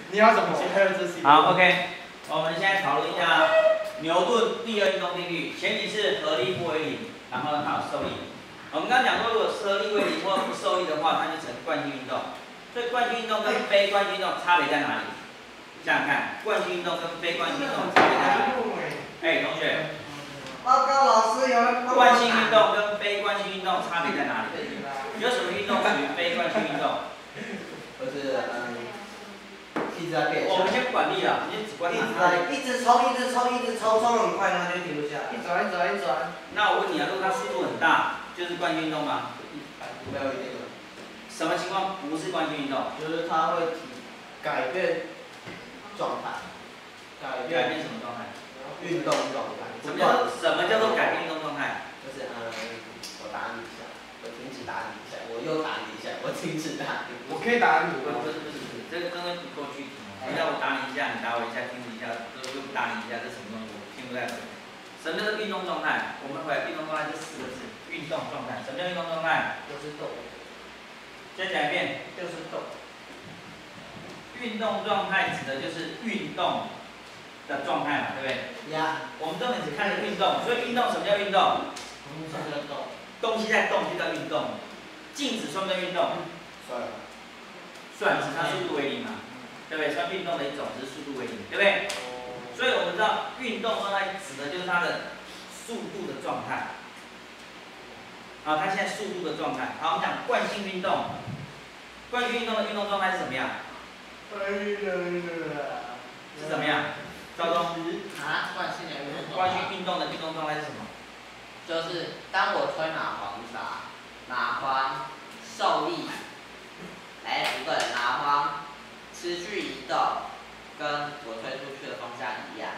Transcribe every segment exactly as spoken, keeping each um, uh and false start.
你要怎么结合这些？ 好 ，OK， 我们现在讨论一下牛顿第二运动定律，前提是合力不为零，然后它有受力。我们刚刚讲过，如果合力为零或不受力的话，它就成惯性运动。所以惯性运动跟非惯性运动差别在哪里？想想看，惯性运动跟非惯性运动差别在哪里？哎，同学。 报告老师，有人惯性运动跟非惯性运动差别在哪里？有什么运动属于非惯性运动？ 就是嗯，一直在变。 我们先不管力了，你只管一直在，一直冲，一直冲，一直冲，冲很快，然后就停不下来。 一转一转一转。 那我问你啊，如果它速度很大，就是惯性运动吗？ 没有一定的。 什么情况不是惯性运动？ 就是它会提改变状态，改变改变什么状态？ 运动状态。 什么叫什么叫做改变运动状态？ 就是嗯，我打你一下，我停止打你一下，我又打你一下，我停止打你。 我可以打你不吗？ 不是不是不是，这个刚刚不够具体。你让我打你一下，你打我一下，停止一下，又又打你一下，这什么东西？我听不太懂。什么叫做运动状态？我们回来运动状态这四个字，运动状态。什么叫运动状态？ 就是动。 再讲一遍。 就是动。 运动状态指的就是运动的状态嘛，对不对？ 呀。 我们重点只看着运动，所以运动什么叫运动？ 东西在动。 东西在动就叫运动。静止算不算运动？ 算。 算，是它速度为零嘛，对不对？算运动的一种，只是速度为零，对不对？所以我们知道运动状态指的就是它的速度的状态。好，它现在速度的状态。好，我们讲惯性运动。惯性运动的运动状态是怎么样？是怎么样？赵忠。 啊，惯性的运动。 惯性运动的运动状态是什么？ 就是当我推蚂蟥撒，蚂蟥受力，哎不对，蚂蟥持续移动，跟我推出去的方向一样。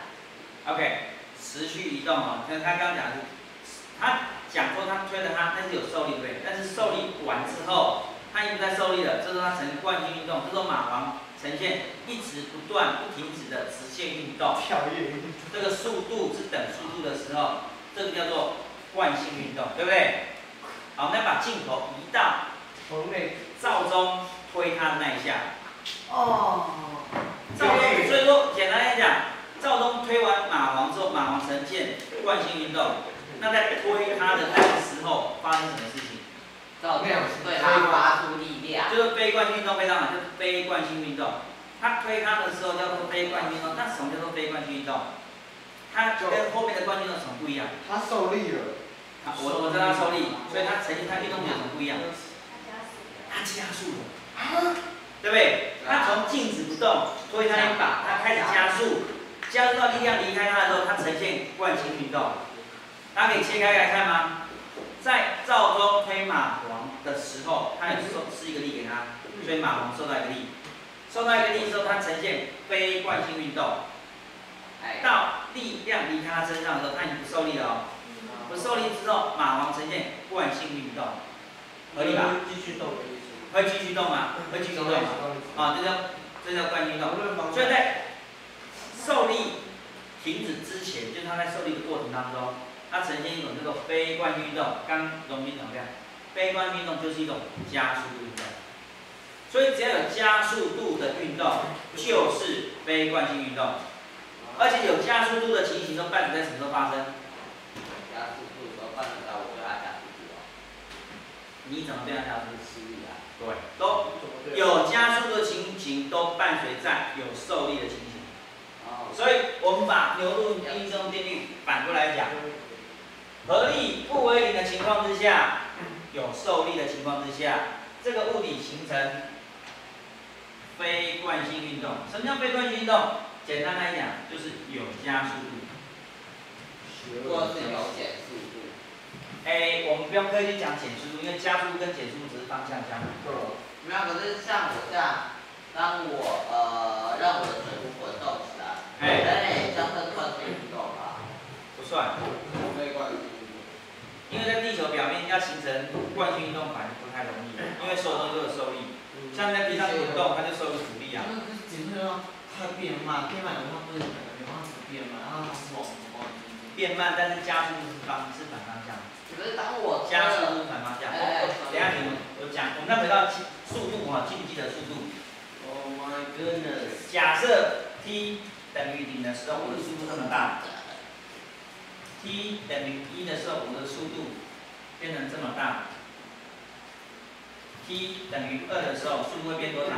OK， 持续移动哦，像他刚刚讲的是，他讲说他推了它，但是有受力对不对？但是受力完之后，它一直在受力了，这时候它呈惯性运动，这时候蚂蟥呈现一直不断不停止的直线运动， 跳跃。 这个速度是等速度的时候，这个叫做惯性运动，对不对？好，我们要把镜头移到从内赵忠推他的那一下。 哦。 赵忠，所以说简单来讲，赵忠推完蚂蟥之后，蚂蟥呈现惯性运动。那在推他的那个时候发生什么事情？ 赵忠对它发出力量。 就是非惯性运动非常好，就是非惯性运动。他推他的时候叫做非惯性运动，那什么叫做非惯性运动？它跟后面的惯性运动有什么不一样？ 他受力了。 我我知道他受力，所以他呈现他运动有什么不一样？他加速了，对不对？他从静止不动推他一把，他开始加速，加速到力量离开他的时候，他呈现惯性运动。大家可以切开来看吗？在赵忠推蚂蟥的时候，他有受施一个力给他，所以蚂蟥受到一个力，受到一个力之后，他呈现非惯性运动。到力量离开他身上的时候，他已经不受力了哦。不受力之后，蚂蟥呈现惯性运动，合理吧？ 继续动的意思。 会继续动嘛？会继续动嘛？啊，这叫这叫惯性运动。所以在受力停止之前，就是它在受力的过程当中，它呈现一种叫做非惯性运动。刚荣斌讲这样，非惯性运动就是一种加速度运动。所以只要有加速度的运动，就是非惯性运动。而且有加速度的情形中，伴随在什么时候发生？ 加速度的时候伴随到我对它加速度哦。 你怎么对它加速度？ 施力啊。 对，都有加速度的情形，都伴随在有受力的情形。 哦。 所以我们把牛顿运动定律反过来讲，合力不为零的情况之下，有受力的情况之下，这个物体形成非惯性运动。什么叫非惯性运动？简单来讲，就是有加速度， 或是有减速度。 哎，我们不用刻意去讲减速度，因为加速度跟减速度只是方向相反。 没有，可是像我这样，当我呃让我的水壶滚动起来， 哎， 哎，这样算惯性运动吧？ 不算， 非惯性运动。 因为在地球表面要形成惯性运动反而不太容易，因为所有东西都有受力。像在地上滚动，它就受个阻力啊。 那可是只是说它变慢，变慢的话不是可能没办法变慢，然后它是往往变慢，但是加速度是方是反方向。 可是当我加速度是反方向。 哎， 等一下你们我讲，我们再回到速度哈，记不记得速度 ？Oh my goodness！ 假设 t 等于零的时候，我的速度这么大 ；t 等于一的时候，我的速度变成这么大 ；t 等于二的时候，速度会变多少？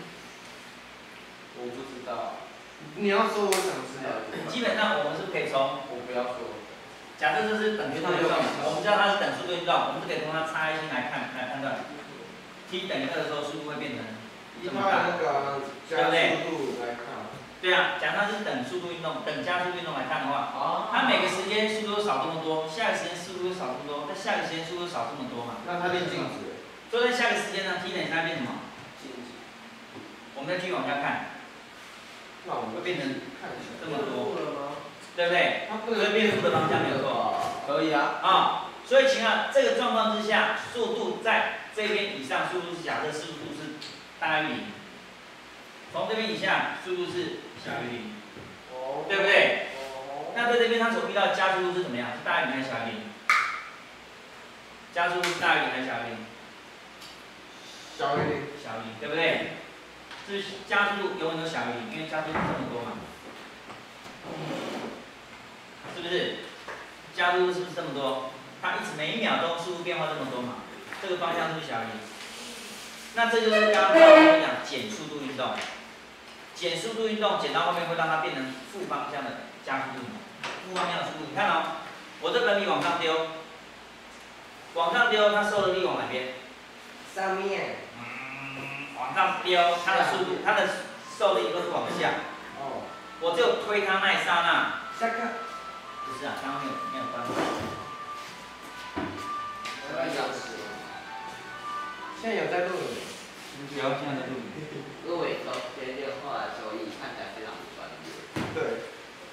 我不知道， 你要说我想知道。 基本上我们是可以从， 我不要说。 假设这是等速度运动，我们知道它是等速度运动，我们是可以从它差异性来看来判断。t 等于二的时候，速度会变成以它的那个加速度来看。 对啊，假设它是等速度运动，等加速运动来看的话， 哦。 它每个时间速度都少这么多，下个时间速度又少这么多，在下个时间速度少这么多嘛？ 那它变静止。 所以在下个时间呢 ，t 等于它变什么？ 静止。 我们再继续往下看， 那我们会变成这么多，对不对？ 它不能所以变负的方向没有错。 可以啊。 啊，所以请啊，这个状况之下，速度在这边以上，速度是假设速度是大于零；从这边以下，速度是小于零， 哦， 对不对？ 哦。 那在这边它所遇到的加速度是怎么样？是大于零还是小于零？加速度是大于零还是小于零？ 小于零。 小于零，对不对？是加速度永远都小于零，因为加速度这么多嘛，是不是？加速度是不是这么多？它一直每一秒钟速度变化这么多嘛，这个方向是不是小于零？那这就是刚刚我们讲减速度运动，减速度运动减到后面会让它变成负方向的加速度，负方向的速度。你看哦，我这粉笔往上丢，往上丢，它受的力往哪边？ 上面。 嗯，往上丢，它的速度，它的受力都是往下。 哦。 我只有推它那一刹那。 下课。 不是啊，刚刚没有没有关。 我要讲什么？ 现在有在录影。 有，现在在录影。 录影都接电话的收益看起来非常的专业。 对。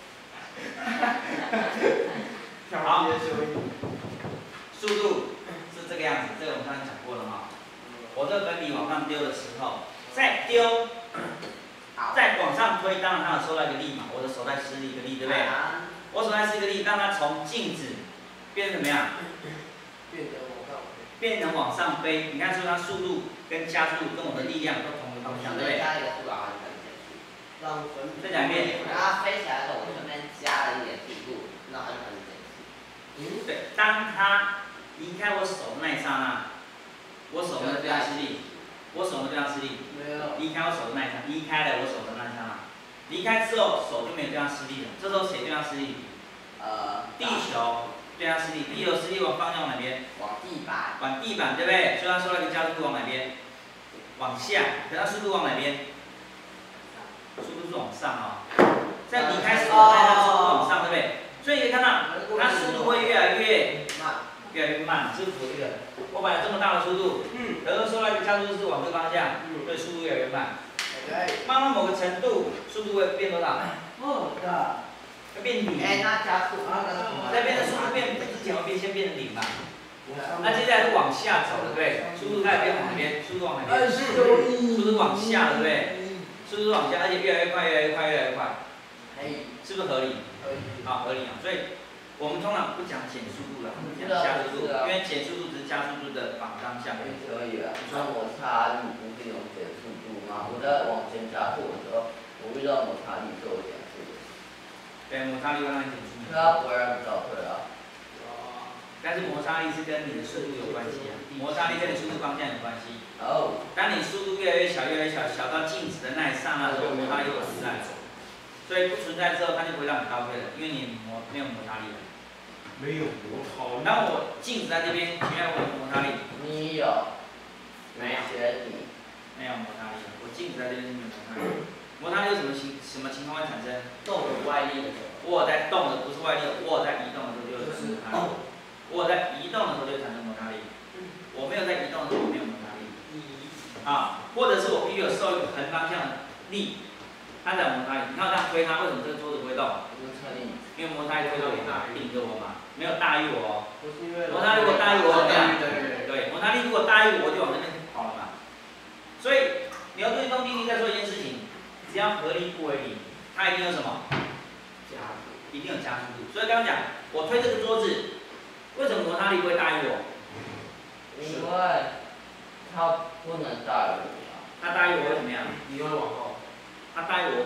好。 收益。 速度是这个样子，这个我们刚才讲过了哈。我这粉笔往上丢的时候，再丢，再往上推，当然它有受到一个力嘛，我的手在施力一个力，对不对？我手在施一个力，让它从静止变成怎么样？ 变成往上飞。 变成往上飞。你看，说它速度跟加速度跟我的力量都同一个方向，对不对？ 加一个速度，然后跟减速。 让粉笔。 再讲一遍。 然后飞起来的时候，我顺便加了一点速度，然后它就开始减速。 嗯。 对，当它离开我手的那一刹那，我手呢对它施力，我手呢对它施力。 没有。 离开我手的那一刹，离开了我手的那一刹那，离开之后手就没有对它施力了。这时候谁对它施力？ 呃， 地球对它施力，地球施力往方向往哪边？ 往地板。 往地板，对不对？所以它受到一个加速度往哪边？往下。可它速度往哪边？速度是往上啊、哦。在离开手的那一刹，速度往上，对不对？所以你可以看到，它速度会越来越慢， 越来越慢，是不是这个？我本来这么大的速度，嗯，可是受到一个加速度是往这个方向，嗯，所以速度越来越慢。 对。 慢到某个程度，速度会变多少？ 哦的。 会变零。 哎，那加速，那个那边的速度变之前会变先变零嘛？那接下来是往下走，对不对？速度开始变往哪边？速度往哪边？速度往下，对不对？速度往下，而且越来越快，越来越快，越来越快。 可以。 是不是合理？ 可以。 好，合理啊。所以我们通常不讲减速度了，我们讲加速度，因为减速度只是加速度的反方向。 可以了。那摩擦力不是有减速度吗？我在往前加速的时候，我遇到摩擦力就有减速。 对，摩擦力会让你减速。 对啊，不会让你倒退啊。 但是摩擦力是跟你的速度有关系啊，摩擦力跟你速度方向有关系。 哦。 当你速度越来越小，越来越小，小到静止的那一刹那的时候，摩擦力就不存在，所以不存在之后，它就不会让你倒退了，因为你摩没有摩擦力了。 没有摩擦力。 当我静止在这边，请问我有摩擦力？ 你有。没有。你。 没有摩擦力，我静止在这边是没有摩擦力。摩擦力有什么情什么情况会产生？ 动有外力的时候。 我在动的不是外力，我在移动的时候就有产生摩擦力。我在移动的时候就会产生摩擦力，我没有在移动的时候没有摩擦力。啊，或者是我必须有受一个横方向的力，它才有摩擦力。你看我这样推它，为什么这个桌子不会动？ 摩擦力。 因为摩擦力推到我顶着我嘛，没有大于我哦。摩擦力力如果大于我怎么样？ 对对对。 对，摩擦力如果大于我，就往那边跑了嘛。所以牛顿运动定律在说一件事情，只要合力不为零，它一定有什么？加速，一定有加速度。所以刚刚讲，我推这个桌子。为什么摩擦力不会大于我？ 因为它不能大于我。 它大于我会怎么样？ 你会往后。 它大于我会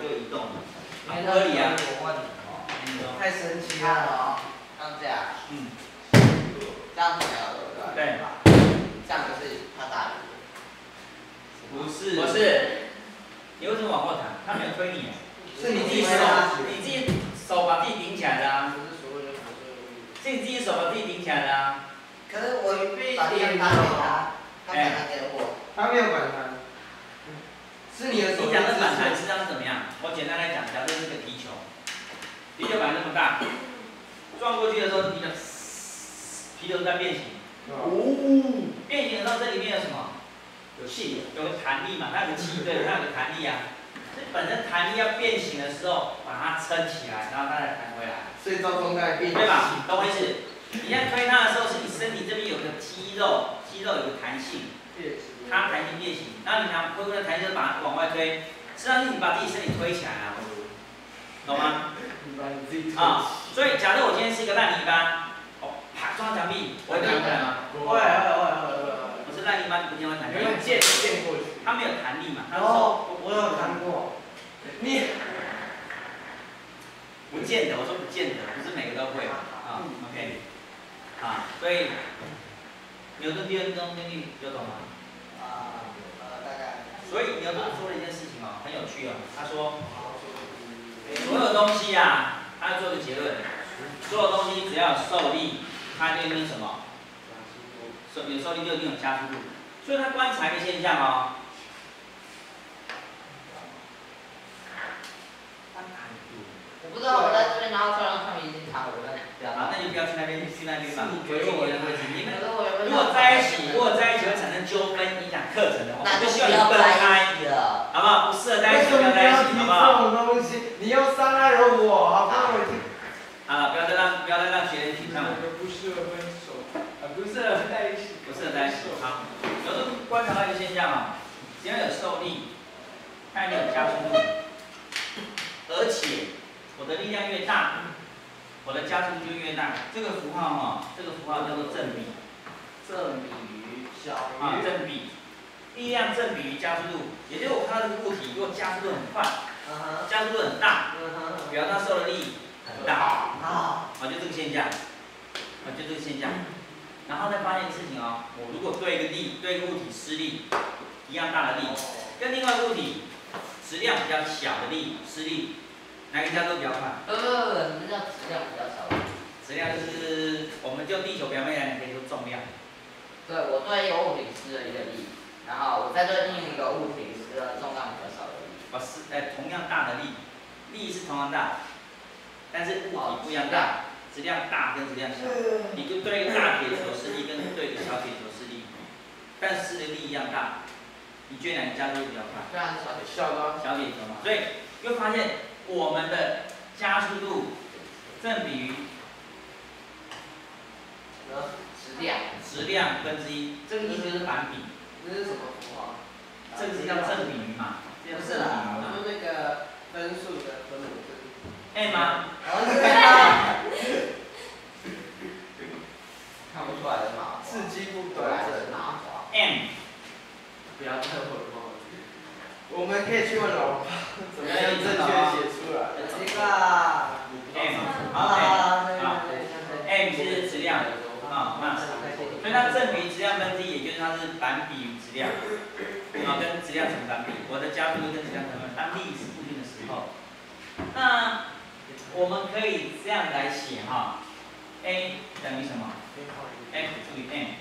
不合理啊。 我问你哦， 太神奇看了。 哦，像这样， 嗯， 这样子没有对不对？ 对。 这样就是他大于。 不是。 不是， 你为什么往后弹？他没有推你， 是你你自己手，你自己手把自己顶起来的啊。是你自己手把自己顶起来的啊。 可是我把地方打给他，他反弹给我。 他没有反弹。是你的手。 你讲的反弹实际上是怎么样？我简单来讲，假设是个皮球，皮球板那么大，撞过去的时候，皮球皮球在变形。 哦。 变形的时候，这里面有什么？有气，有个弹力嘛，它有个气，对，它有个弹力啊。所以本身弹力要变形的时候，把它撑起来，然后它再弹回来。 所以造成在变形。 对吧？懂我意思？你在推它的时候，是你身体这边有个肌肉，肌肉有个弹性，它弹性变形，然后你拿微微的弹性把它往外推，实际上是你把自己身体推起来啊，懂吗？啊，所以假设我今天是一个烂泥巴，哦，啪撞墙壁，我会弹回来吗？ 会会会会会。 我是烂泥巴，不见会弹回来。 因为溅溅过去。 它没有弹力嘛，它是哦，我有弹过。你。 不见得，我说不见得，不是每个都会啊。OK。啊，所以牛顿第二定律有懂吗？ 啊，呃，大概。 所以牛顿说了一件事情哦，很有趣哦。他说，所有东西啊，他做个结论，所有东西只要有受力，它就一定有什么？受有受力就一定有加速度。所以他观察一个现象哦。 我不知道我在这边，然后突然他们已经查我在表达， 那就不要去那边，去那边吧。回去你的位置，你们如如果在一起，如果在一起会产生纠纷，影响课程的话， 那就希望不要你分开， 了， 好不好？不适合在一起就不为什么不要在一起，好不好？ 要提这种东西？你又伤害了我，好不好？ 好了，不要再让不要再让学员沮丧了。 不适合分手，啊，不适合在一起， 不适合在一起。好，有时候观察到一个现象啊，只要有受力，它一定有加速度，而且我的力量越大，我的加速度就越大。这个符号哈，这个符号叫做正比。 正比于小于。 啊，正比，力量正比于加速度，也就是我看到这个物体，如果加速度很快， 嗯哼， 加速度很大， 嗯哼， 表示它受的力很大。 好， 啊，就这个现象，啊，就这个现象。然后再发现事情哦，我如果对一个力，对一个物体施力，一样大的力，跟另外一个物体质量比较小的力施力，哪个加速度比较快？ 不不不，什么叫质量比较小？ 质量就是我们就地球表面来讲，可以说重量。 对，我对一个物体施了一个力，然后我再对另一个物体施了重量比较少的力。 哦，是，呃，同样大的力，力是同样大，但是物体不一样大，质量大跟质量小。你就对一个大铁球施力，跟对一个小铁球施力，但施的力一样大，你觉得哪个加速度比较快？ 虽然是小铁小的。 小铁球嘛，所以又发现我们的加速度正比于质量， 质量分之一，这个意思就是反比， 这是什么符号？ 这个是叫正比于嘛，这叫不正比于是啦，我嘛说那个分数的分母是。 ，M 吗？ 看不出来的嘛， 字迹不对， 端是正。 麻花。 M， 不要再问了。我们可以去问老爸，怎么样正确写出来？ 这个 M， 好好了， ，M，好 ，M 是质量，啊，那，所以它正比于质量分之一，也就是它是反比于质量，啊，跟质量成反比，我的加速度跟质量成反比，当力是固定的时候，那我们可以这样来写哈 ，A 等于什么 ？F 除以 M，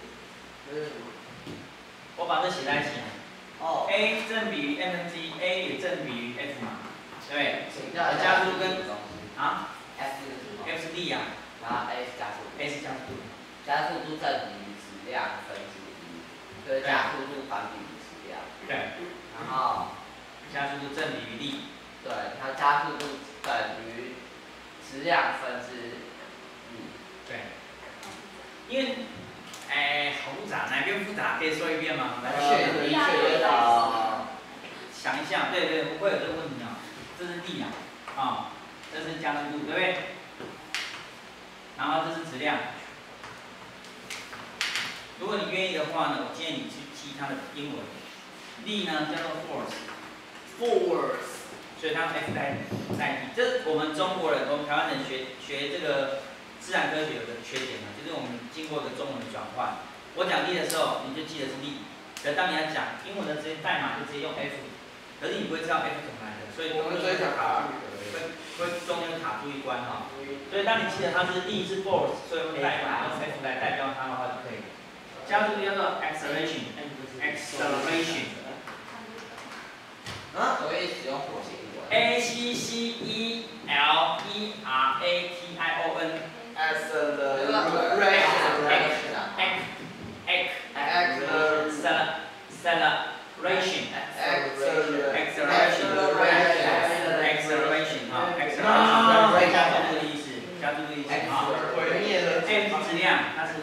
我把这写在一起。 哦 A 正比于 m 分之一 ，A 也正比于 F 嘛，对不对？ 请教一下加速度跟啊 F 是什么 ，F 是力啊， 然后 A 是加速度 ，A 是加速度， 加速度正比于质量分之一，就是加速度反比于质量。 对， 然后加速度正比于力， 对，它加速度等于质量分之一。 对，因为，哎，好复杂，哪边复杂？可以说一遍吗？来， 确认确认啊， 想一下，对对，不会有这个问题啊，这是力啊，啊，这是加速度，对不对？然后这是质量。如果你愿意的话呢，我建议你去记它的英文。力呢叫做 force，force， 所以它用 F 代代替。这是我们中国人，我们台湾人学学这个自然科学有个缺点嘛，就是我们经过一个中文的转换。我讲力的时候，你就记得是力，可是当你要讲英文的这些代码，就直接用 F， 可是你不会知道 F 怎么来的，所以我们只会讲卡住， 会会中间卡住一关哈。所以当你记得它是力是 force， 所以用代码用 F 来代表它的话就可以了。加速度叫做 acceleration，acceleration。 啊，可以使用火星文。 A C C E L E R A T I O N。acceleration。acceleration。acceleration。哈 acceleration 加速度的意思，加速度的意思哈。 毁灭了。 M 是质量，它是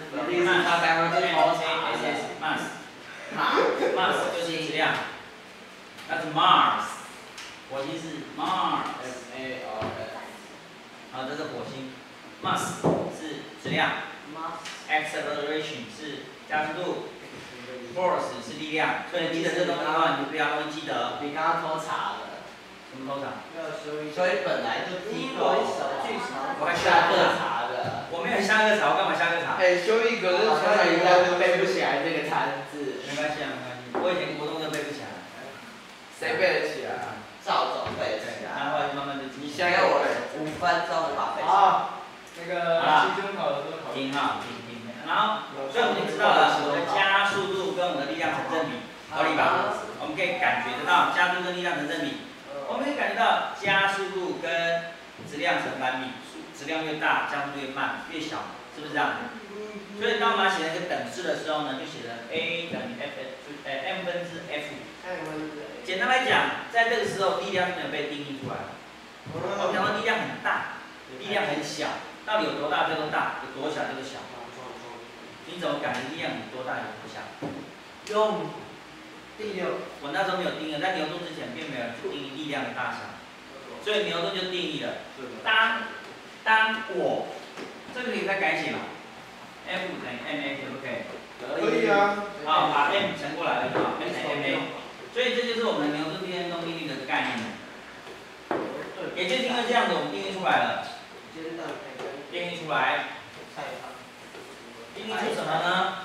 mass。mass。mass 就是质量。那是 Mars， 火星是 Mars。M A R S。好，这是火星。Mass 是质量。Acceleration 是加速度。Force 是力量。所以记得这东西的话，你就不要容易记得。 你刚刚偷查了。 什么偷查？ 所以本来就记过。 我还下课查的。 我没有下课查，我干嘛下课查？ 哎，修一个是查一个都背不起来这个单字。 没关系啊，没关系。我以前国中都背不起来。 谁背得起来啊？ 赵总背得起来。 然后慢慢就记。 你先给我五分钟把背起来。 啊，那个期中考的时候考。 听哈，听听。然后，所以我们就知道了我们的加速度跟我们的力量成正比，合理吧？我们可以感觉得到加速跟力量成正比。我们可以感觉到加速度跟质量成反比，质量越大，加速度越慢，越小，是不是这样？所以当我们要写一个等式的时候呢，就写成 a 等于 f， 呃 m 分之 f。简单来讲，在这个时候力量是没有被定义出来的。我们讲到力量很大，力量很小，到底有多大就多大，有多小就多小。你怎么感觉力量有多大有多小？ 用第六。 我那时候没有定义，在牛顿之前并没有去定义力量的大小，所以牛顿就定义了，当当我这个可以再改写嘛 ？F 等于 ma 可不可以？ 可以啊。 好，把 m 乘过来了就好 ，m 等于 ma。所以这就是我们牛顿电动定律的概念。也就是因为这样子，我们定义出来了。定义出来。定义出什么呢？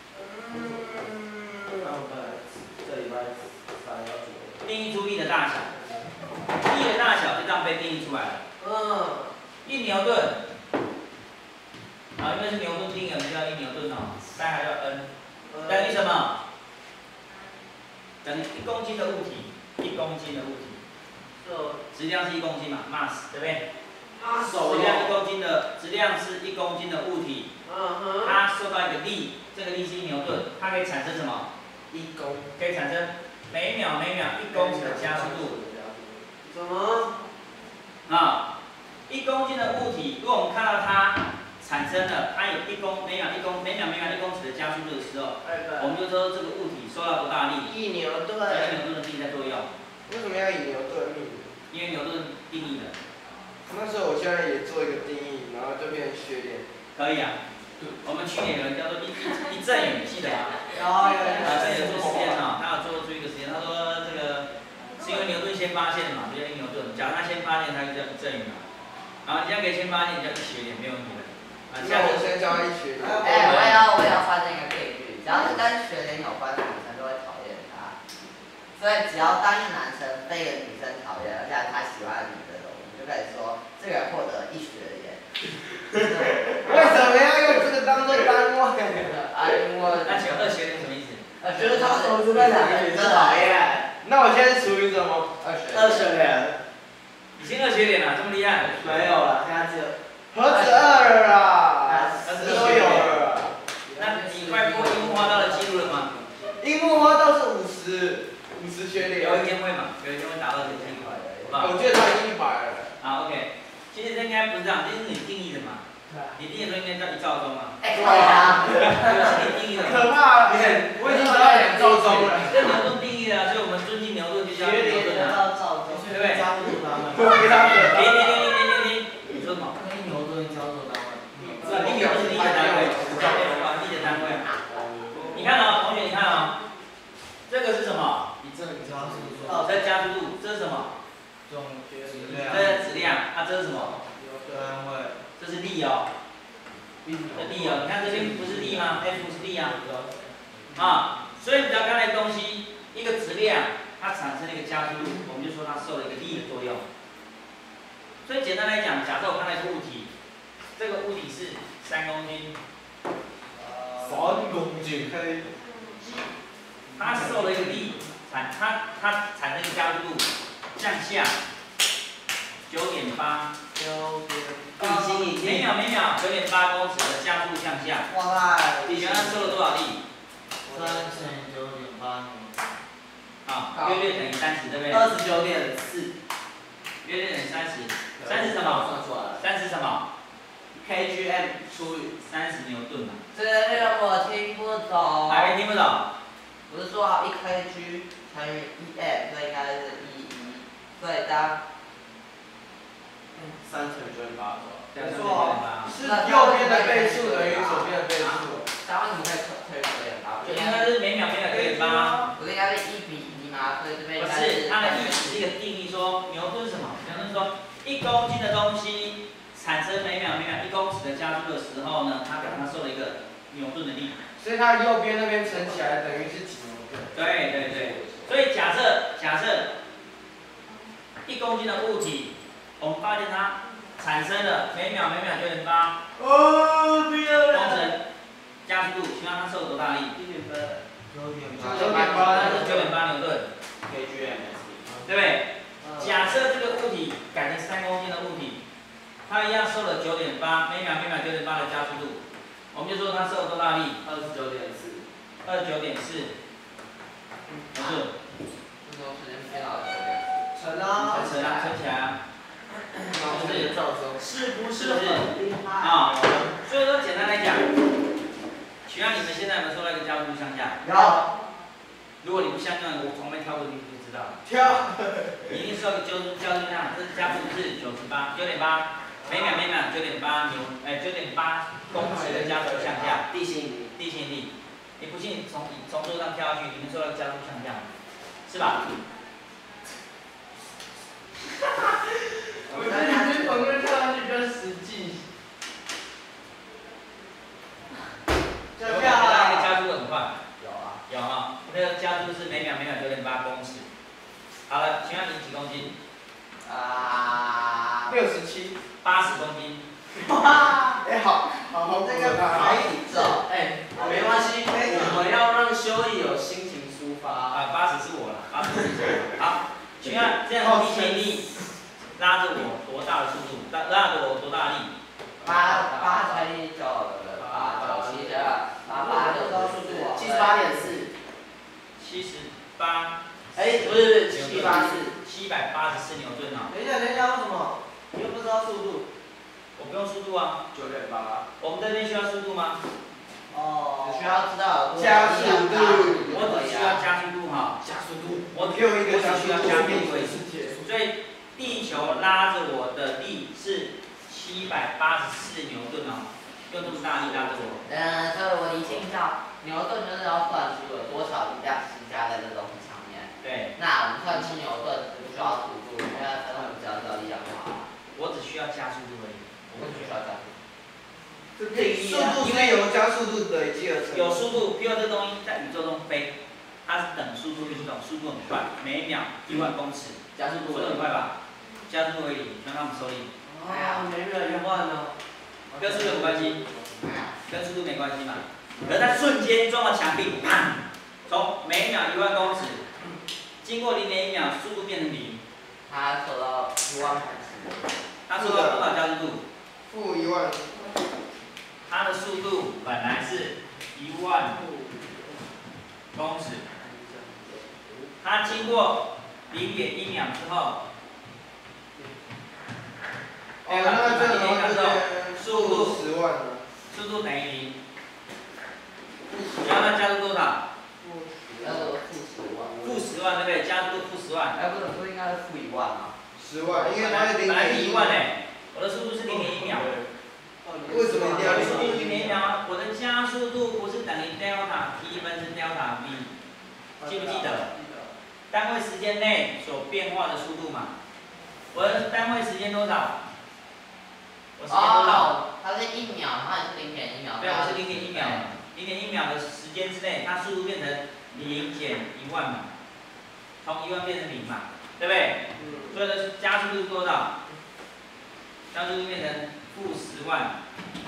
定义出力的大小，力的大小就这样被定义出来了。嗯。一牛顿，啊，因为是牛顿定义，我们叫一牛顿哦，大概叫 n， 等于什么？等于一公斤的物体，一公斤的物体。质量是一公斤嘛 ，mass， 对不对？质量一公斤的，质量是一公斤的物体。它受到一个力，这个力是一牛顿，它可以产生什么？一公，可以产生每秒每秒一公尺的加速度。 什么？ 啊，一公斤的物体，如果我们看到它产生了，它有一公每秒一公每秒每秒一公尺的加速度的时候，我们就说这个物体受到多大力？ 一牛顿。 一牛顿的力在作用。 为什么要以牛顿命名？ 因为牛顿定义的。 那时候我现在也做一个定义，然后就变成学点。 可以啊。我们去年有人叫做一一一阵雨，记得吗？ 有有有。 啊，这有做实验啊，他有做出一个实验，他说这个是因为牛顿先发现的嘛，就叫一牛顿。假如他先发现，他就叫一阵雨嘛。然后你现在可以先发现，你叫一学点，没有问题的。啊， 那我先教一学点。 哎，我也要我也要发现一个定律，只要是跟学点有关的女生都会讨厌他，所以只要当一个男生被一个女生讨厌，而且他喜欢的女生，我们就可以说这个人获得一学点。 为什么要用这个当做单位？ 啊，因为那请问二学点什么意思？ 呃，就是他手指被两个女生讨厌。 那我现在处于什么？ 二学二学点。 已经二学点了，这么厉害？ 没有了，现在只有。何止二了啦？都有了。 那你快破樱木花道的记录了吗？ 樱木花道是五十，五十学点。 有一天会嘛？有一天会达到这个成果。 我觉得他已经一百了。 好 ，OK。其实这应该不是这样，这是你定义的嘛？你定义的时候应该叫一兆钟啊。 哎，对啊。 这是你定义的。 可怕了！我已经达到两兆钟了。 这牛顿定义的，所以我们尊敬牛顿就叫牛顿啊，对不对？ 不给他们。 停停停停停停！你说什么？ 牛顿交错单位。 力牛顿是力的单位，力的单位。你看哦，同学，你看哦，这个是什么？ 一阵加速度。 哦，在加速度，这是什么？ 总质这量。 是质量，啊，这是什么？ 单位。 这是力哦。这力哦，你看这边不是力吗 ？F 是力啊。啊，所以只要看那个东西，一个质量，它产生了一个加速度，我们就说它受了一个力的作用。所以简单来讲，假设我看到一个物体，这个物体是三公斤， 三公斤黑。 它受了一个力，产它它产生一个加速度向下九点八， 九点地心引力每秒每秒九点八公尺的加速向下。 哇塞！ 你觉得它受了多少力？ 三乘九点八啊，约略等于三十，对不对？ 二十九点四。 约略等于三十，三十什么？ 算出来了。 三十什么 K G M 除以。 三十牛顿嘛。 这个我听不懂。 还没听不懂？ 不是说一 K G 乘以一 M， 所以应该是一一，所以当三乘九点八没错，是右边的倍数等于左边的倍数。 那为什么可以可以九点八？ 应该是每秒每秒九点八。 不是应该是一比一吗？所以这边应该不是，它的意思是一个定义说牛顿是什么？牛顿说一公斤的东西产生每秒每秒一公尺的加速的时候呢，它表示它受了一个牛顿的力。 所以它右边那边乘起来等于是几牛顿？ 对对对，所以假设假设一公斤的物体，我们发现它产生了每秒每秒九点八哦，对了。 公尺加速度，希望它受多大力？ 一点八。九点八。 九点八，九点八牛顿 K G M， 对不对？假设这个物体改成三公斤的物体，它一样受了九点八每秒每秒九点八的加速度，我们就说它受了多大力？ 二十九点四。 二十九点四牛顿。 这种时间偏老九点。 乘啊。 乘啊，乘起来啊。 就是是不是不是？啊，所以说简单来讲，请问你们现在有没有受到一个加速度向下？ 有。 如果你不相信，我旁边跳过去就知道了。 跳。 你一定受到加速加速度上，这加速度是九十八，九点八，每秒每秒九点八牛，哎，九点八公尺的加速向下。 地心引力。 地心引力，你不信从从桌上跳下去，你能受到加速向下，是吧？ 我觉得你这旁边跳上去比较实际。 有感觉到那个加速度很快？ 有啊。 有啊，那个加速是每秒每秒九点八公尺。好了，请问你几公斤？ 啊。 六十七。 八十公斤。 哇！哎，好，好好， 那个海底走， 哎， 没关系，我们要让修义有心情抒发。 啊，八十是我了，八十是我。好，请问这样地心引力拉着我多大的速度？拉拉着我多大的力？ 八八乘以九，八九七十二，八八九高速度，七十八点四。 七十八。 哎，不是七八四， 七百八十四牛顿啊。 等一下，等一下，为什么？你又不知道速度？ 我不用速度啊。 九点八。 我们这边需要速度吗？ 哦。只需要知道加速度。 我只需要加速度哈。 加速度。 我只有一个加速需要加速度而已。 度。 所以地球拉着我的力是七百八十四牛顿哦，用这么大力拉着我。 嗯，所以我理清一下，牛顿就是要算出有多少力量施加在这东西上面。 对。 那我们算出牛顿不需要速度，因为它我们只要知道力量就好了。 我只需要加速度而已。 我们只需要加速度。 速度是由加速度累积而成。 有速度，譬如这东西在宇宙中飞，它是等速度运动，速度很快，每秒一万公尺， 加速度速度很快吧？加速度为零，让他们收力。 哎呀，没越越慢呢。 跟速度有关系，跟速度没关系嘛。可是它瞬间撞到墙壁，砰！从每秒一万公尺，经过零点一秒，速度变成零。 它走到一万公尺。 它受到多少加速度？ 负一万。 它的速度本来是一万公尺，它经过零点一秒之后。 哦，那这个的话就是速度十万了。 速度等于零。然后它加速多少？ 那个负十万。 负十万对不对？加速度负十万。 哎，不是，不是应该是负一万吗？ 十万，因为它是零本来是点一万嘞，我的速度是零点一秒。 为什么一定要我的速度零零点一秒啊？我的加速度不是等于 delta t 分之 delta v， 记不记得？单位时间内所变化的速度嘛。 我的单位时间多少？我时间多少？ 哦，它是一秒，它也是零点一秒。 对，我是零点一秒，零点一秒的时间之内，它速度变成零减一万嘛，从一万变成零嘛，对不对？嗯。所以呢，加速度多少？加速度变成负十万，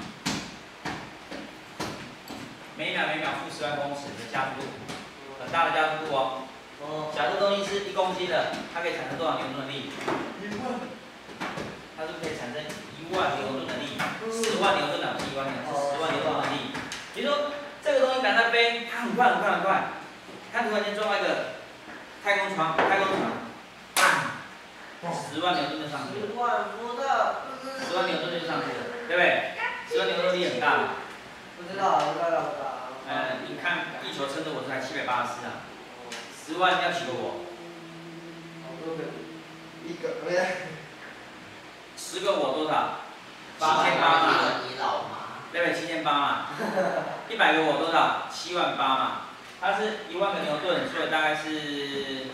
每秒每秒负十万公尺的加速度，很大的加速度哦。哦。假如东西是一公斤的，它可以产生多少牛顿的力？一万。它是不是可以产生一万牛顿的力？十万牛顿的，不是一万牛顿，是十万牛顿的力。比如说这个东西赶它飞，它很快很快很快，它突然间撞到一个太空船，太空船，砰，十万牛顿就上去了。十万伏特。十万牛顿就上去了，对不对？十万牛顿力很大嘛。 不知道，不知道，不知道。 呃，你看地球撑着我才七百八十四啊，十万要几个我？ 好多个，一个，不对。 十个我多少？七千八嘛。 你老嘛？ 对不对？七千八嘛。一百个我多少？七万八嘛。它是一万个牛顿，所以大概是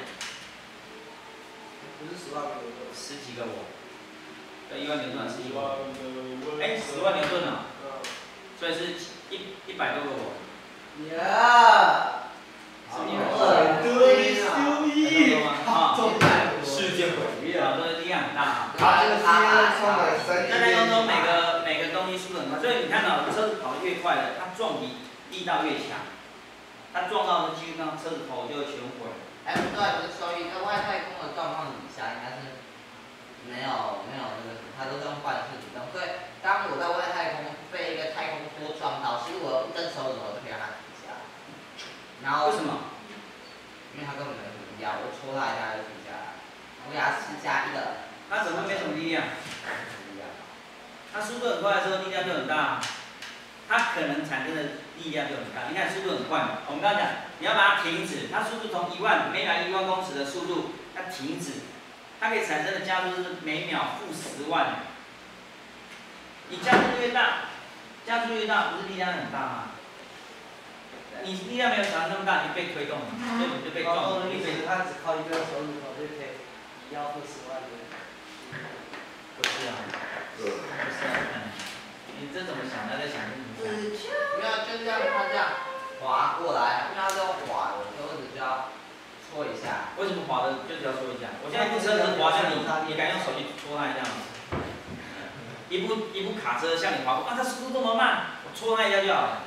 不是十万个牛顿， 十几个我。对，一万牛顿十几个我。哎，十万牛顿呢？所以是一一百多个我。 呀！ 是你们二堆修一， 啊， 重在世界毁灭啊，这个力量很大啊。 它这个是因为充满三。 在太空中每个每个东西速度很快，所以你看到车子跑得越快的，它撞击力道越强，它撞到的几乎上车子头就会全毁。 哎，不对，不是收益，在外太空的状况底下，应该是没有没有那个，它都是用惯式移动。所以当我在外太空被一个太空梭撞到，其实我一根手指头就可以让它停下来。然后为什么？ 因为它根本没什么力量，我戳它一下就停下来。我给它施加一个。 它怎么没什么力量？它速度很快的时候力量就很大，它可能产生的力量就很大。你看速度很快嘛，我们刚刚讲，你要把它停止，它速度从一万每秒一万公尺的速度，它停止，它可以产生的加速是每秒负十万。你加速越大，加速越大，不是力量很大吗？你力量没有产生那么大，你被推动了，所以你就被撞了。 你被它只靠一根手指头就可以要负十万的。 不是啊，不是啊，你这怎么想的？在想什么？ 没有，就这样，它这样滑过来，因为它是用滑的，所以我只需要搓一下。 为什么滑的就只要搓一下？我现在一部车子滑向你，你敢用手去搓它一下吗？一部一部卡车向你滑过，啊，它速度这么慢，我搓它一下就好了。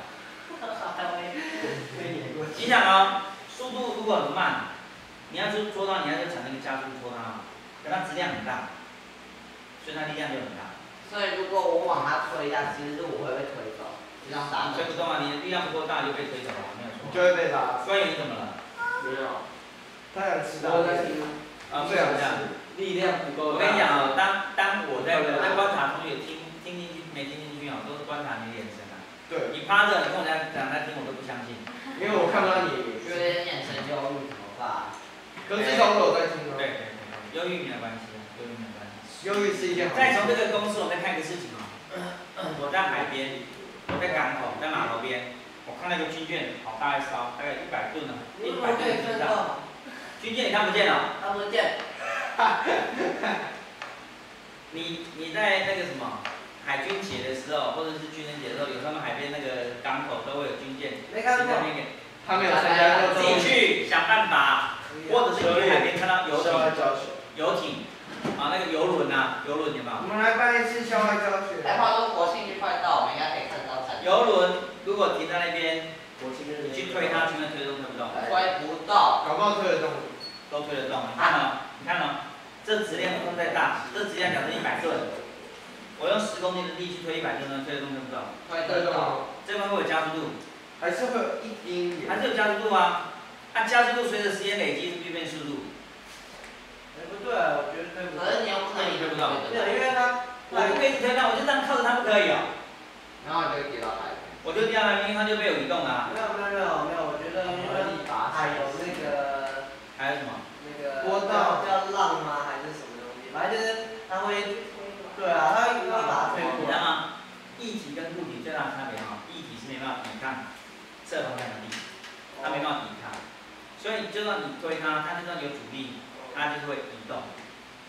你想啊，速度如果很慢，你要去搓它，你要就产生一个加速搓它，可它质量很大，所以它力量就很大。 所以如果我往它推一下，其实是我会被推走，就像打。 推不动啊，你的力量不够大就被推走了，没有错。 就会被拉。 关于你怎么了？ 没有。他想吃到。 啊，不想这样。 力量不够大。 我跟你讲哦，当当我在我在观察同学听听进去没听进去哦，都是观察你的眼神啊。对。你趴着，你跟我讲讲在听，我都不相信。因为我看到你。 觉得眼神忧郁怎么办？ 可是至少我有在听啊。 对对对，忧郁没有关系，忧郁没有关系。 忧郁是一件好事。 再从这个公司，我再看一个事情哦。我在海边，我在港口，在码头边，我看那个军舰好大一艘，大概一百吨呢，一百吨以上。军舰你看不见了？ 看不见。 你你在那个什么海军节的时候，或者是军人节的时候，有他们海边那个港口都会有军舰。 没看过。他没有参加过。 自己去想办法，或者是你去海边看到游艇、游艇。啊，那个游轮啊，游轮有没有？ 我们来办一次校外教学。 哎，话说国庆日快到，我们应该可以看到展。 游轮如果停在那边，你去推它，全面推动推不动？ 推不动。 搞不好推得动。 都推得动。你看哦，你看哦，这质量不能再大，这质量假设一百吨，我用十公斤的力去推一百吨呢，推得动推不动？ 推得动。 这边会有加速度。 还是会有一丁点。 还是有加速度啊，按加速度随着时间累积是变速度。 哎，不对，我觉得推不动。 可是你又不可以推不动。 对，因为它， 我不可以推它，我就这样靠着它不可以哦。 然后你就会跌到海里。 我就掉海里，因为它就被我移动了。 没有没有没有没有，我觉得因为海有那个。 还有什么？ 那个波道叫浪吗？还是什么东西？反正就是它会，对啊，它会把它推过。 你知道吗？液体跟固体最大的差别哈，液体是没办法抵抗侧方向的力，它没办法抵抗，所以就算你推它，它就算有阻力，它就是会移动。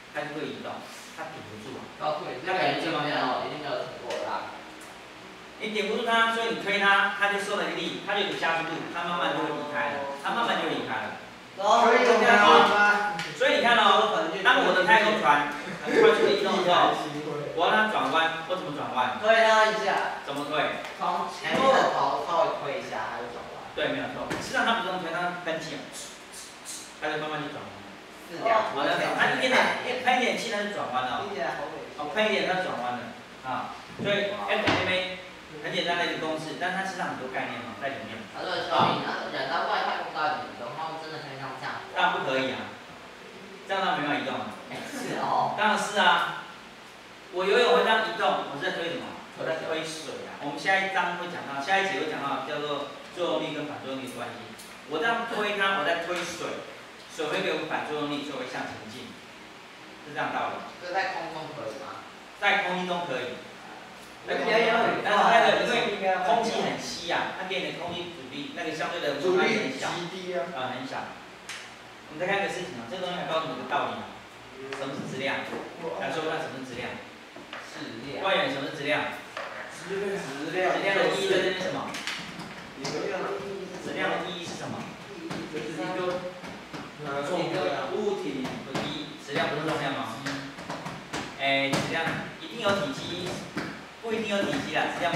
它就会移动，它顶不住啊。 高会，那个一定没有，一定没有成果啦。 你顶不住它，所以你推它，它就受了一个力，它就有个加速度，它慢慢就会离开了，它慢慢就离开了。 可以用它吗？ 所以你看哦，当我的太空船很快速的移动的时候，我让它转弯，我怎么转弯？ 推它一下， 怎么推？ 从前面的头稍微推一下，它就转弯。 对，没有错。实际上它不用推，它喷气，它就慢慢就转弯了。 是两好的，它一点点，一喷一点气它就转弯了。 听起来好恶心。 哦，喷一点它就转弯了。啊，所以 F M A 很简单的一个公式，但是它实际上很多概念嘛在里面。 他说小米啊，人到外太空到底移动，他们真的可以像这样？ 当然不可以啊，这样它没办法移动啊。 是哦。 当然是啊，我游泳会这样移动，我是在推什么？我在推水啊。我们下一章会讲到，下一节会讲到叫做作用力跟反作用力的关系。我这样推它，我在推水，水会给我反作用力，所以会向前进，是这样道理。 这在空中可以吗？ 在空气中可以。那个也有，但是那个因为空气很稀啊，它给你的空气阻力那个相对的阻力很小， 极低啊， 啊、很小。我们再看一个事情啊，这个东西还告诉你一个道理啊，什么是质量？来说看什么是质量？ 质量。 外源什么是质量？ 质量质量的意义在这边是什么？ 质量的意义是质量的意义是什么？ 就是一个呃一个物体的一质量不是重量吗？哎，质量一定有体积，不一定有体积啦，质量。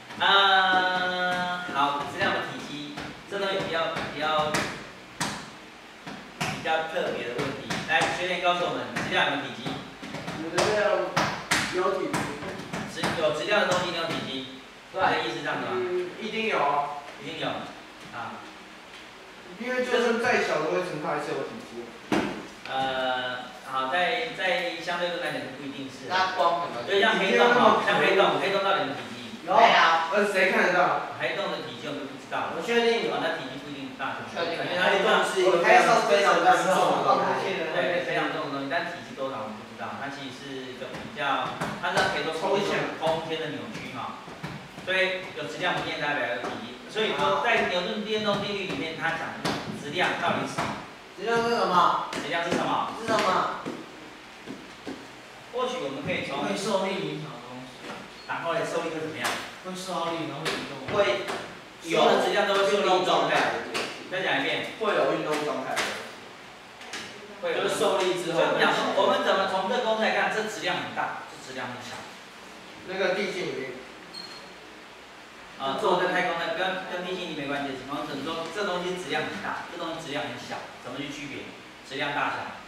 啊、好，质量的体积，这东西比较比较比较特别的问题。来，学员告诉我们，质量有没有体积？ 质量有体积。 质有质量的东西一定有体积，对的意思是这样子吗？ 嗯，一定有啊， 一定有。啊， 因为就算再小的微尘，它还是有体积。 呃，好，在在相对论来讲不一定是。 那光有没有？ 所以像黑洞哈，像黑洞，黑洞到底有没有体积？ 有。 没有。 呃，谁看得到？ 黑洞的体积我们不知道。 我确定有。 啊，那体积不一定大。 确定。 因为它黑洞是一个非常非常非常重的东西。 对，非常重的东西，但体积多少我们不知道。它其实是一个比较，它是可以说抽象空间的扭曲哈。所以有质量不变代表有体积。所以说在牛顿电动定律里面，它讲质量到底是什么？ 质量是什么？ 质量是什么？ 是什么？ 或许我们可以从会受力影响的东西， 然后呢，受力会怎么样？ 会受到力，然后移动。 会所有的质量都会受力移动，对不对？ 对？ 再讲一遍。 会有运动状态的。 会有就是受力之后。 所以讲说，我们怎么从这个公式来看，这质量很大，这质量很小。 那个地心引力。 啊，做在太空呢，跟跟地心引力没关系的情况，只能说这东西质量很大，这东西质量很小，怎么去区别？质量大小。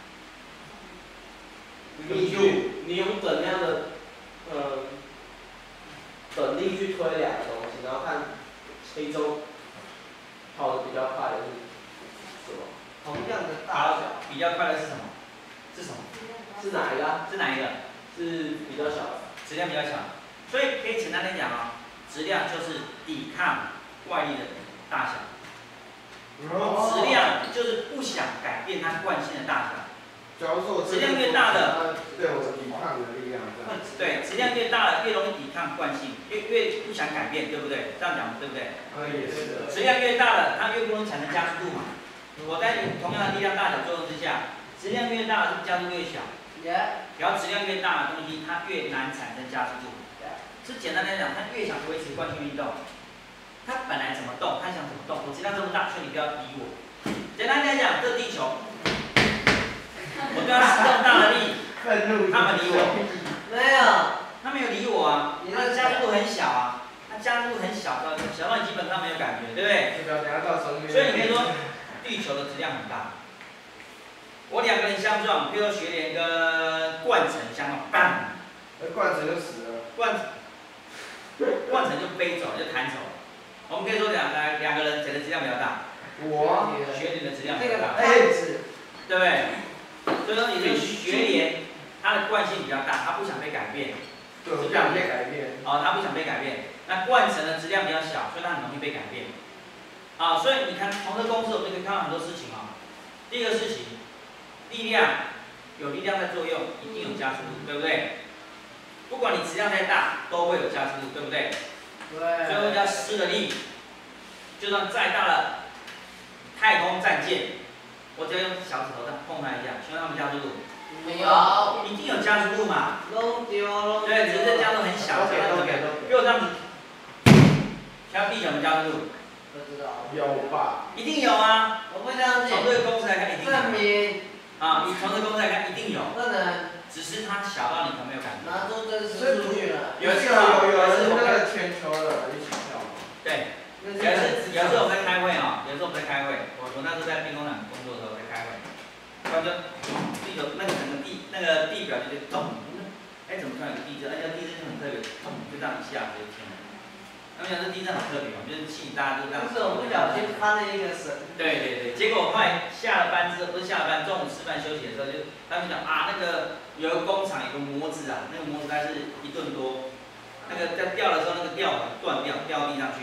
你去，你用等量的，呃，等力去推两个东西，然后看其中跑得比较快的是什么？ 同样的大好小。， 比较快的是什么？是什么？ 是哪一个啊？ 是哪一个？ 是比较小的。 质量比较小，所以可以简单来讲啊、哦，质量就是抵抗外力的大小。质量就是不想改变它惯性的大小。 假如说我质量越大的， 对我抵抗的力量这样。 对，质量越大了，越容易抵抗惯性，越越不想改变，对不对？这样讲对不对？ 啊，也是的。 质量越大了，它越不容易产生加速度嘛。我在同样的力量大小作用之下，质量越大，是不是加速越小？然后质量越大的东西，它越难产生加速度。是简单来讲，它越想维持惯性运动，它本来怎么动，它想怎么动。我质量这么大，所以你不要理我。简单来讲，这地球。我对他使这么大的力，他们理我， 没有， 他没有理我啊。他的加速度很小啊，他加速度很小的，小到你基本上没有感觉，对不对？所以你可以说，地球的质量很大。我两个人相撞，比如说学联跟冠城相撞，bang， 冠城就死了。 冠，冠城就飞走，就弹走了。我们可以说两两两个人谁的质量比较大？ 我。 学联的质量比较大。 哎， 对不对？所以说你的学联，它的惯性比较大，它不想被改变， 对，不想被改变。 哦，它不想被改变。那冠城的质量比较小，所以它很容易被改变。啊，所以你看从这个公式，我们就可以看到很多事情啊。第一个事情，力量有力量在作用，一定有加速度，对不对？不管你质量再大，都会有加速度，对不对？ 对。 最后叫施的力，就算再大的太空战舰。我只要用小指头这样碰它一下，希望它们加速度， 没有， 一定有加速度嘛？ 弄丢了。 对，只是这加速很小，这样 OK。比如这样子，敲地有没有加速度？ 不知道。 有吧？ 一定有啊。 我不相信。 从这个公式来看，一定有。 证明。 啊，你从这个公式来看，一定有。 不能。 只是它小到你可能没有感觉。 拿出真实数据了。 有有有有人那个全球的一起跳吗？ 对。有一次，有一次我在开会啊，有时候我在开会，我我那时候在兵工厂工作的时候在开会，他就地球那个整个地那个地表就就咚，哎怎么突然有地震？而且地震就很特别，咚就这样一下就天了。他们讲这地震很特别，就是气大家都这样。 不是我不小心翻了一个绳。 对对对，结果后来下了班之后，不是下了班，中午吃饭休息的时候，就他们讲啊那个有个工厂有个模子啊，那个模子大概是一吨多，那个在掉的时候那个吊环断掉，掉到地上去。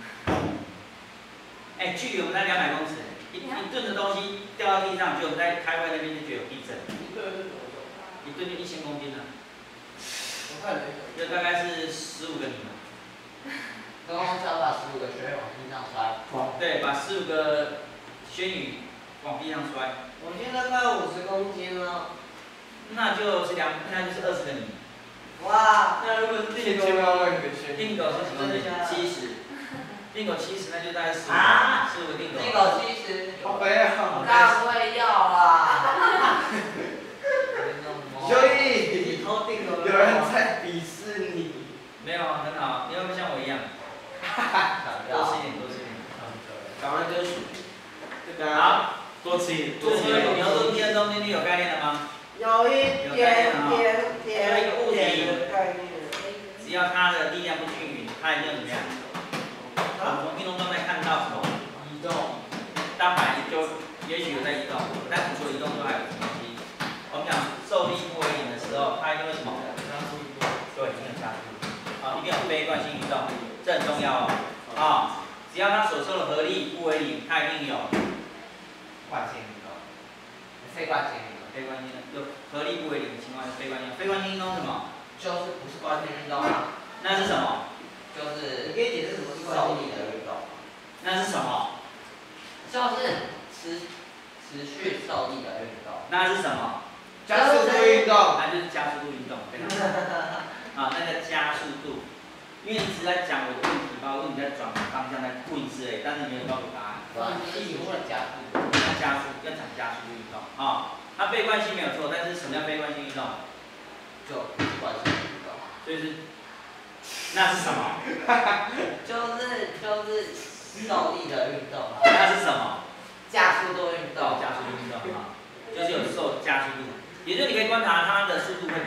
哎，距离我们才两百公尺，一一吨的东西掉到地上，就我们在开会那边就觉得有地震。 一吨是多重？ 一吨就一千公斤呢。 我看没有。 就大概是十五个米嘛。 刚刚叫把十五个学员往地上摔。 对，把十五个轩宇往地上摔。 我现在快五十公斤了。 那就是两，那就是二十个米。 哇！ 那如果是定狗要问你的轩定狗是几公斤？七十。定狗七十，那就大概十五啊， 十五个定狗。 定狗七十。 好肥啊！ 干会要啦。 所以偷定狗。 有人在鄙视你。 没有，很好，你要不像我一样。多吃一点，多吃一点。 赶快就好， 多吃一点。 多吃一点。牛顿第二中定律有概念了吗？ 有一点点点一个物体的概念。 只要它的力量不均匀，它一定怎么样？我们从运动状态看到什么？移动。单板就也许有在移动，但是除了移动之外还有什么东西？我们讲受力不为零的时候，它一定会什么？加速度。对，一定有加速度。啊，一定有非惯性运动，这很重要哦。啊，只要它所受的合力不为零，它一定有惯性运动。 非惯性运动。 非惯性的，有合力不为零的情况是非惯性。非惯性运动是什么？ 就是不是惯性运动啊？ 那是什么？ 就是你可以解释什么是受力的运动。 那是什么？ 就是持持续受力的运动。 那是什么？ 加速度运动。 那就是加速度运动，非常好。啊，那个加速度，因为你一直在讲我的问题，包括你在转方向在问之类，但是你没有告诉我答案。 一直问加速度。 要加速，要讲加速度运动啊。它非惯性没有错，但是什么叫非惯性运动？ 就惯性运动。 所以是，那是什么？ 就是就是受力的运动。 那是什么？ 加速度运动。 加速度运动啊，就是有受加速度，也就是你可以观察它的速度会